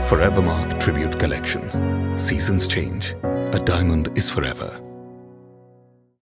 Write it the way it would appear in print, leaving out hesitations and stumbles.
Forevermark Tribute Collection. Seasons change. A diamond is forever.